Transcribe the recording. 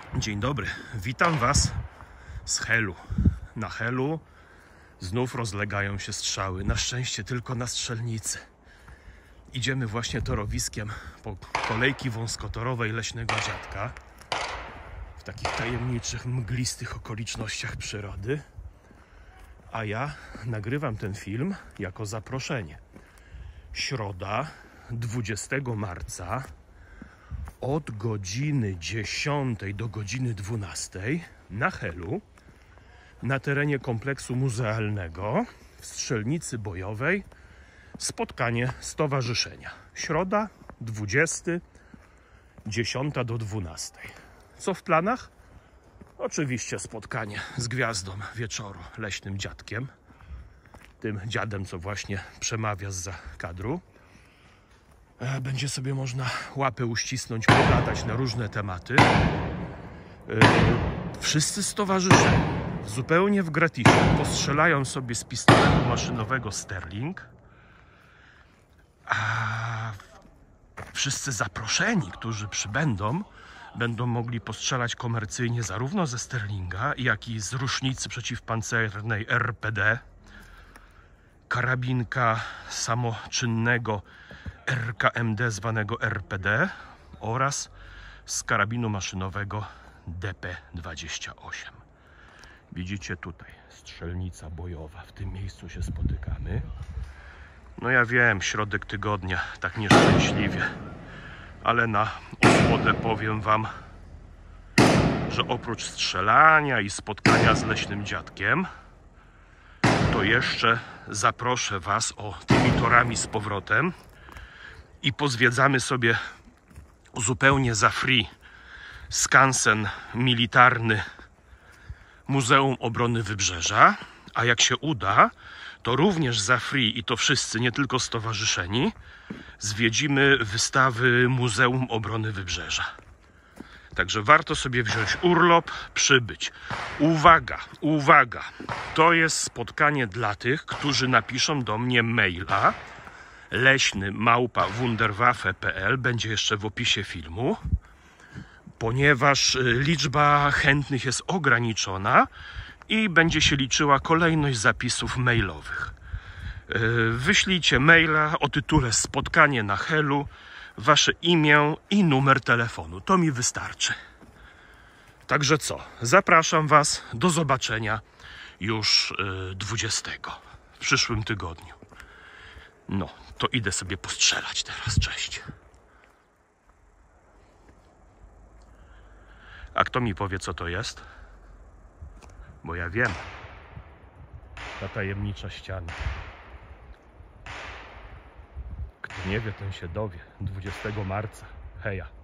Dzień dobry, witam Was z Helu. Na Helu znów rozlegają się strzały, na szczęście tylko na strzelnicy. Idziemy właśnie torowiskiem po kolejki wąskotorowej Leśnego Dziadka w takich tajemniczych, mglistych okolicznościach przyrody. A ja nagrywam ten film jako zaproszenie. Środa, 20 marca od godziny 10 do godziny 12 na Helu, na terenie kompleksu muzealnego w Strzelnicy Bojowej, spotkanie stowarzyszenia. Środa, 20, 10 do 12. Co w planach? Oczywiście spotkanie z gwiazdą wieczoru, Leśnym Dziadkiem. Tym dziadem, co właśnie przemawia zza kadru. Będzie sobie można łapę uścisnąć, pogadać na różne tematy. Wszyscy stowarzyszeni, zupełnie w gratisie, postrzelają sobie z pistoletu maszynowego Sterling. A wszyscy zaproszeni, którzy przybędą, będą mogli postrzelać komercyjnie zarówno ze Sterlinga, jak i z rusznicy przeciwpancernej RPD, karabinka samoczynnego RKMD zwanego RPD oraz z karabinu maszynowego DP-28. Widzicie tutaj Strzelnica Bojowa. W tym miejscu się spotykamy. No ja wiem, środek tygodnia, tak nieszczęśliwie, ale na osłodę powiem Wam, że oprócz strzelania i spotkania z Leśnym Dziadkiem, to jeszcze zaproszę Was tymi torami z powrotem i pozwiedzamy sobie zupełnie za free skansen militarny Muzeum Obrony Wybrzeża, a jak się uda, to również za free, i to wszyscy, nie tylko stowarzyszeni, zwiedzimy wystawy Muzeum Obrony Wybrzeża. Także warto sobie wziąć urlop, przybyć. Uwaga, uwaga! To jest spotkanie dla tych, którzy napiszą do mnie maila leśny@wunderwaffe.pl, będzie jeszcze w opisie filmu, ponieważ liczba chętnych jest ograniczona i będzie się liczyła kolejność zapisów mailowych. Wyślijcie maila o tytule Spotkanie na Helu, Wasze imię i numer telefonu. To mi wystarczy. Także co? Zapraszam Was. Do zobaczenia już 20 w przyszłym tygodniu. No, to idę sobie postrzelać teraz. Cześć. A kto mi powie, co to jest? Bo ja wiem. Ta tajemnicza ściana. Kto nie wie, ten się dowie. 20 marca. Heja.